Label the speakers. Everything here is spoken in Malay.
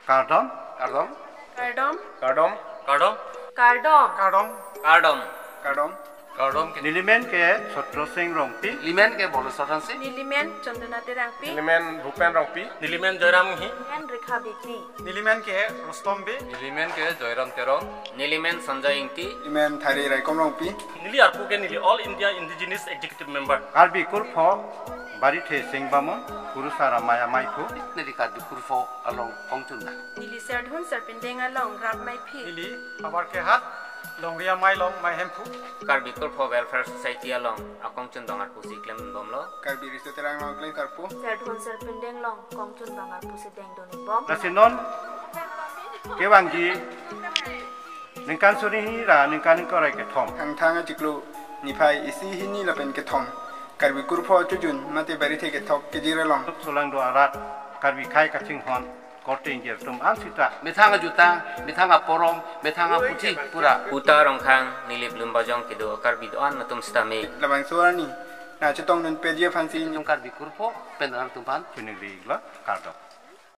Speaker 1: Kardom.
Speaker 2: Kardom.
Speaker 3: Kardom.
Speaker 2: Kardom. Kardom.
Speaker 3: Kardom.
Speaker 2: Kardom. Kardom. Kardom. Kardom.
Speaker 1: Nilimen ke Sotro Singh Rongpi.
Speaker 2: Limen ke bolu sotan si.
Speaker 3: Nilimen Chandranate Rangpi.
Speaker 2: Nilimen Bhupen Rongpi. Nilimen Joyram hi.
Speaker 3: Nilimen Rekha Bikri.
Speaker 2: Nilimen ke Rustom bi. Nilimen ke Joyram Terong. Nilimen Sanjay Ingti.
Speaker 4: Nilimen Thari Raikom Rongpi.
Speaker 5: Nili Arpu ke Nili All India Indigenous Executive Member.
Speaker 1: Karbi Kurfo Bari The Singh Bamo Kurusara Maya Maiku.
Speaker 2: Nili Karbi Kurfo along Kongtunda.
Speaker 3: Nili Serdhun Serpindeng along Grab Mai Pi.
Speaker 5: Nili Abar ke Hat Longria Mai Long Mai Hempu.
Speaker 2: Karbi Kurfo Welfare Society along Akongchun Dongar Pusi Klem Bomlo.
Speaker 4: Karbi Risoterang Long Kleng Tarpu.
Speaker 3: Serdhun Serpindeng long Kongchun Bangar Pusi Deng Doni Bom.
Speaker 1: Nasinon Kewangji Ningkan Suri Ra Ningkan Korai Ketom.
Speaker 4: Thang Jiklu Nipai isi hini lapen ketom. Karbi Kurpo Jujun Mate Barite Ketok Kejira Long.
Speaker 1: Sulang do arat Karbi Kai Kaching Hon. Korte Injer Tum Ansita.
Speaker 2: Metanga Juta, Metanga Porom, Metanga Puti Pura. Uta Rongkang Nili Blumbajong Kido Karbi Doan Matum Stame.
Speaker 4: Labang Suarni. Na Chetong Nun Pedia Fansi.
Speaker 2: Yung Karbi Kurpo, Penang Tumpan.
Speaker 1: Kunigla Kardom.